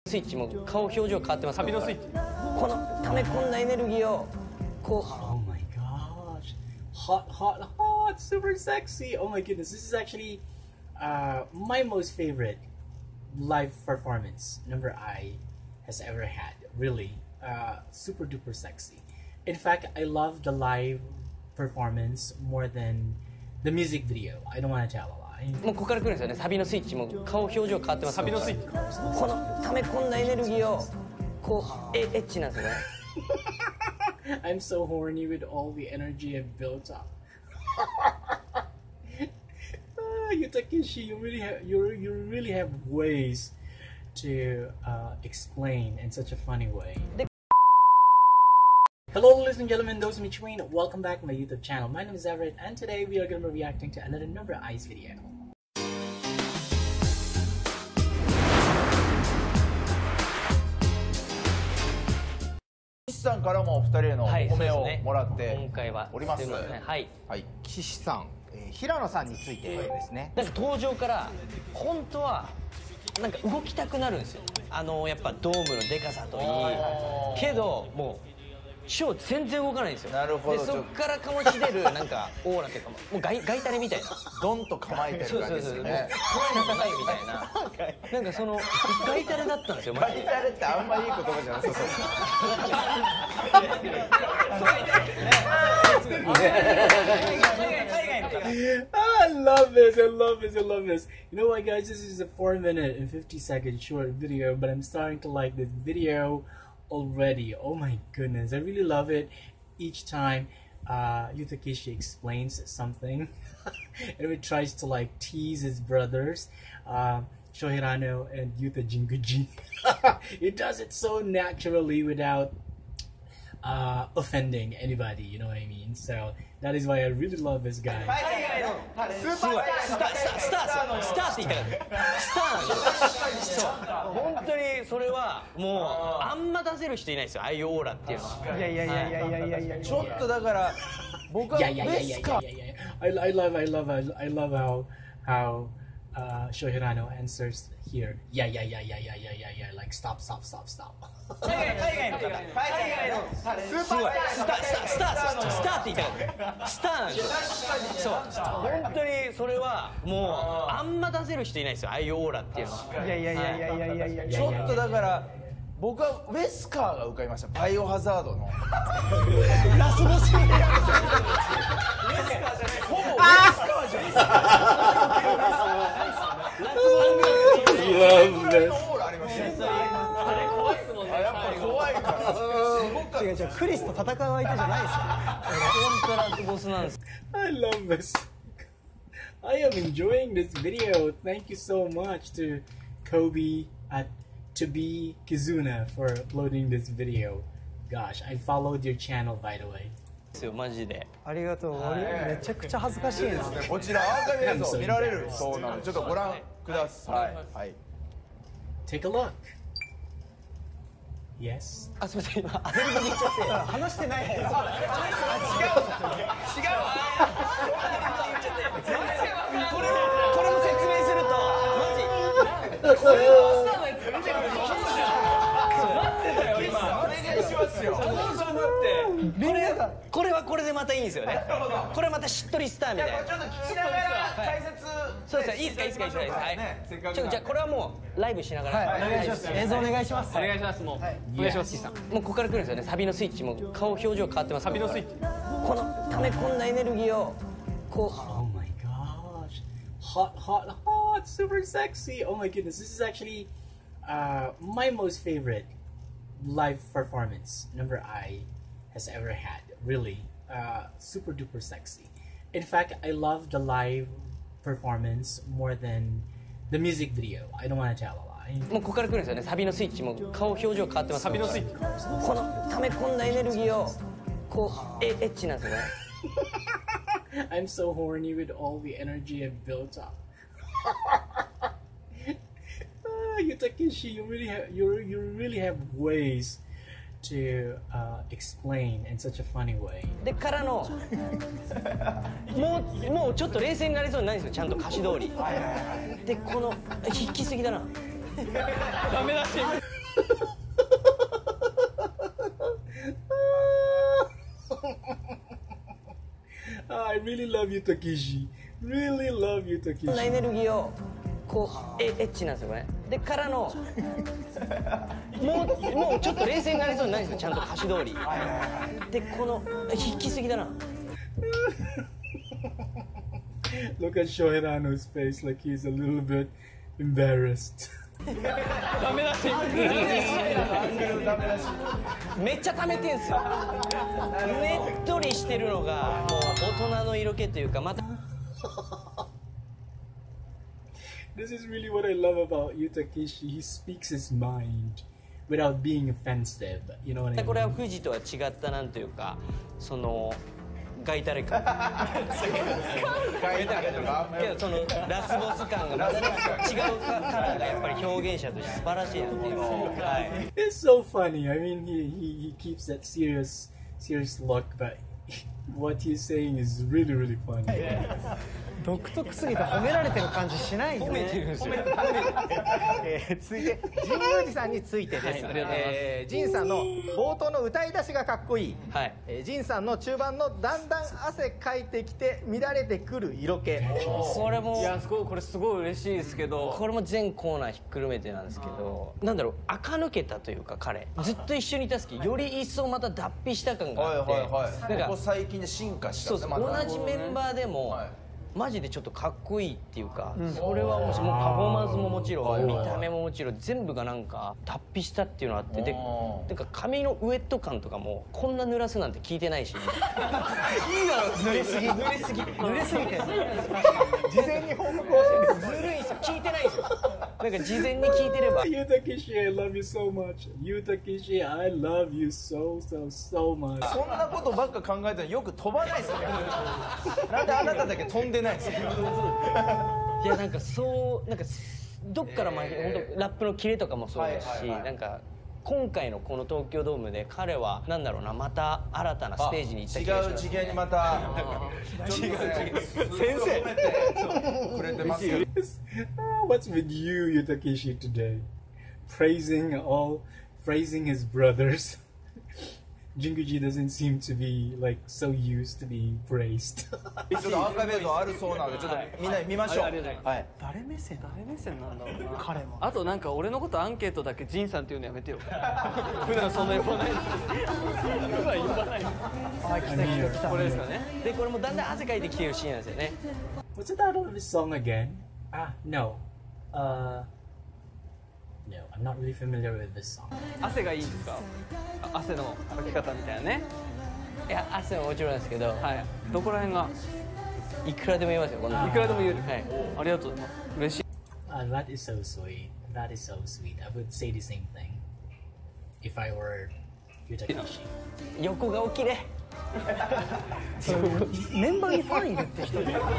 スイッチも顔表情変わってます。サビのスイッチ。この溜め込んだエネルギーをこう。 Oh my gosh, hot, hot, hot, super sexy. Oh my goodness, this is actually my most favorite live performance number I has ever had. Really, super duper sexy. In fact, I love the live performance more than the music video. I don't want to tell a lie. もうここから来るんですよね。サビのスイッチも顔表情変わってます。サビのスイッチ。この溜め込んだエネルギーをこうエッチなんですよね。 I'm so horny with all the energy I've built up. Takeshi, you really have ways to explain in such a funny way. Hello ladies and gentlemen, those in between, welcome back to my YouTube channel. My name is Everett and today we are going to be reacting to another Number Eyes video. 岸さんからもお二人へのお褒めをもらっております。 はい。 岸さん、平野さんについてですね。 なんか登場から本当はなんか動きたくなるんですよ。やっぱドームのでかさといい、けどもうショー全然動かないんですよ。 なるほど。 でそっから醸し出るなんかオーラっていうかもうガイタレみたいな。 ドンと構えてる感じですよね。 怖いのがないみたいな。なんかそのガイタレだったんですよ。 ガイタレってあんまりいい言葉じゃなさそう。 I love this, I love this, I love this. You know what guys, this is a 4-minute and 50-second short video, but I'm starting to like this video already. Oh my goodness, I really love it. Each time Takeshi explains something and he tries to like tease his brothers, Shohei and Yuta Jinguji. He does it so naturally without offending anybody, you know what I mean? So that is why I really love this guy. すごいスターって言いたかったスターなんですよ。そう本当にそれはもうあんま出せる人いないですよ。ああいうオーラっていうのは。いやちょっとだから僕はベスカ I love how Shohei answers here. Yeah, like stop. 海外の方、海外のすごいスターって言いたかったスターなんですよ。そう本当にそれはもうあんま出せる人いないですよ。ああいうオーラっていうのは。いやちょっとだから僕はウェスカーが浮かびました。バイオハザードのラスボスみたいな。ウェスカーじゃない。ほぼウェスカーじゃないですか。 違うクリスと戦う相手じゃないですよ。 本当ラスボスなんです。 I love this. I am enjoying this video. Thank you so much to Kobe to be Kizuna for uploading this video. Gosh, I followed your channel by the way. マジでありがとう。めちゃくちゃ恥ずかしいです。 こちらアーカイブ映像見られるそうなのでちょっとご覧ください。 Take a look. Yes. あ、すみません、今アドリブに言っちゃって話してない。違う。 これも説明するとマジこれはこれでまたいいんですよね。これまたしっとりスターみたいな。 ちょっと聞きながら解説。 そうです。いいですか。はい。じゃあこれはもうライブしながら。 お願いします。映像お願いします。 お願いします。もうお願いします。岸さん。もうここから来るんですよね。サビのスイッチも顔表情変わってます。サビのスイッチ。この溜め込んだエネルギーをこう。 Oh my gosh, hot, super sexy. Oh my goodness, this is actually my most favorite live performance number I has ever had. Really, super duper sexy. In fact, I love the live performance more than the music video. I don't want to tell a lie. もうここから来るんですよね。サビのスイッチも顔表情変わってます。サビのスイッチ。この溜め込んだエネルギーをこうエッチなんですよね。 I'm so horny with all the energy I've built up. Takeshi, you really have ways to explain in such a funny way. でからのもうちょっと冷静になりそうにないんですよ。ちゃんと歌詞通り。でこの引きすぎだな。ダメだし。 I really love you, Takeshi. Really love you, そんなエ Takeshi. ネルギーをこうエッチなんですよこれでからのもうちょっと冷静になりそうにないんですよちゃんと歌詞通りでこの引きすぎだな Look at Shohirano's face, like he's a little bit embarrassed. ダメだしめっちゃ溜めてんすよねっとりしてるのがもう大人の色気というかまた This is really what I love about you, Takeshi. He speaks his mind without being offensive. You know what I これは mean? 富士とは違ったなんというかそのガイタレ感けどそのラスボス感がまたね違うカラーがやっぱり表現者として素晴らしいなっていうはい It's so funny. I mean, he keeps that serious look, but what he's saying is really, really funny. 独特すぎて褒められてる感じしないよ褒めてるんね。 ですよ続いて神宮寺さんについてです、 はいありがとうございます仁さんの冒頭の歌い出しがかっこいい、 はい仁さんの中盤のだんだん汗かいてきて乱れてくる色気これもいやすごいこれすごい嬉しいですけどこれも全コーナーひっくるめてなんですけどなんだろう垢抜けたというか彼ずっと一緒にいたんですけどより一層また脱皮した感がはいあってはいはいなんかここ最近で進化したそうそうまた同じメンバーでも、 はいマジでちょっとかっこいいっていうか、それは面白いもうパフォーマンスももちろん見た目ももちろん全部がなんか脱皮したっていうのがあってでなんか髪のウエット感とかもこんな濡らすなんて聞いてないしいいだろ濡れすぎ濡れすぎて。 事前に報告をしてるずるいんですよ聞いてないんですよなんか事前に聞いてれば You, Takeshi, I love you so much. You, Takeshi, I love you so much. そんなことばっか考えたらよく飛ばないですよねなんであなただけ飛んでないんですかいやなんかそうなんかどっからまあ本当ラップのキレとかもそうですし、 はいはいはいなんか今回のこの東京ドームで彼はなんだろうなまた新たなステージに行った気がします違う次元にまた先生くれてますよ What's with you, Takeshi, today? Praising his brothers. Jinguji doesn't seem to be like so used to being praised. ちょっとアーカイブ映像あるそうなのでちょっとみんなで見ましょうありがとうございますはい誰目線なんだろうな彼も。 あとなんか俺のことアンケートだけジンさんっていうのやめてよ普段そんな呼ばない普段呼ばないあ、来た来た来た。 これですかねでこれもだんだん汗かいてきてるシーンなんですよね What's the title of his song again? No. No, I'm not really familiar with this song. 汗がいいんですか汗のかき方みたいなねいや汗ももちろんですけど、 はいどこら辺がいくらでも言えますよこんなのいくらでも言えるはいありがとうございます嬉しい That is so sweet. That is so sweet. I would say the same thing if I were Yutakishi. 横がおきれメンバーにファンいるって人いる。 歌も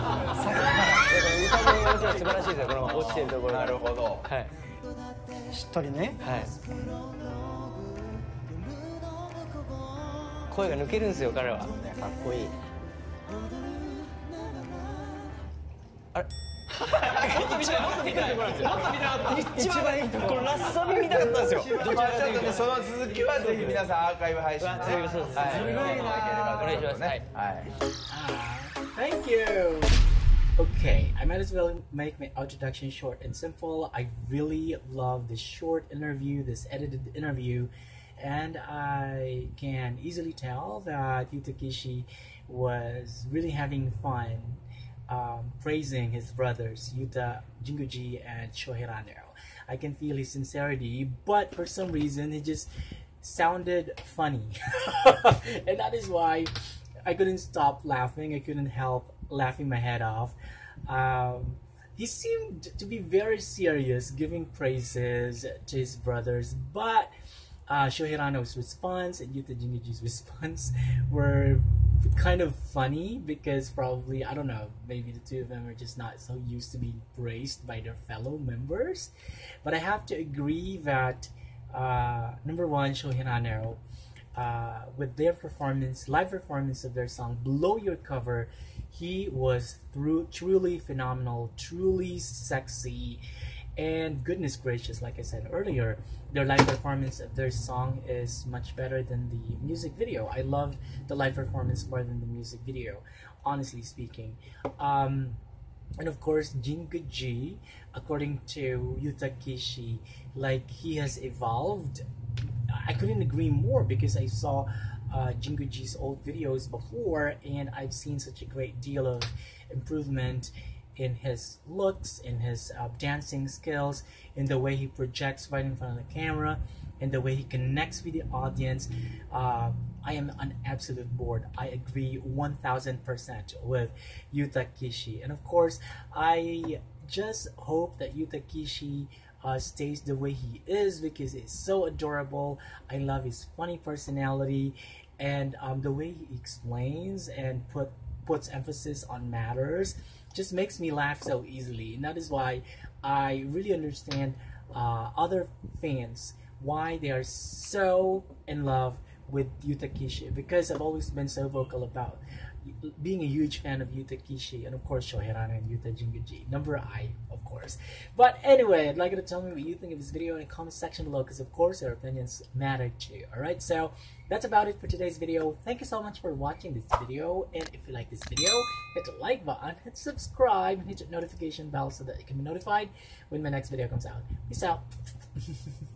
もちろん素晴らしいですよこの落ちてるところなるほどはいしっとりね。 はい声が抜けるんですよ彼はかっこいいあれ一番いいところラッサビ見たかったんですよどちらかというとその続きはぜひ皆さんアーカイブ配信でねそうですはいすごいなご覧いただければと思いますお願いしますねはい Thank you. Okay, I might as well make my introduction short and simple. I really love this short interview, this edited interview, and I can easily tell that Yutakishi was really having fun praising his brothers, Yuta, Jinguji, and Shohirano. I can feel his sincerity, but for some reason, it just sounded funny. And that is why I couldn't stop laughing. I couldn't help laughing my head off. He seemed to be very serious, giving praises to his brothers, but Shohirano's response and Yuta Jinguji's response were kind of funny because probably, I don't know, maybe the two of them are just not so used to being praised by their fellow members. But I have to agree that number one, Shohirano, with their performance, live performance of their song Blow Your Cover, he was truly phenomenal, truly sexy, And goodness gracious, like I said earlier, their live performance of their song is much better than the music video. I love the live performance more than the music video, honestly speaking. And of course, Jingu G, according to Yuta Kishi, like he has evolved. I couldn't agree more because I saw Jingu G's old videos before, and I've seen such a great deal of improvement in his looks, in his dancing skills, in the way he projects right in front of the camera, in the way he connects with the audience. I am an absolute board. I agree 1000% with Yuta Kishi. And of course, I just hope that Yuta Kishi stays the way he is, because it's so adorable. I love his funny personality, and the way he explains and puts emphasis on matters just makes me laugh so easily. And that is why I really understand other fans, why they are so in love with Yuta Kishi, because I've always been so vocal about being a huge fan of Yuta Kishi, and of course Shohei Rana and Yuta Jingu G, number I, of course. But anyway, I'd like you to tell me what you think of this video in the comment section below, because of course your opinions matter too. Alright, so that's about it for today's video. Thank you so much for watching this video, and if you like this video, hit the like button, hit subscribe, and hit the notification bell so that you can be notified when my next video comes out. Peace out.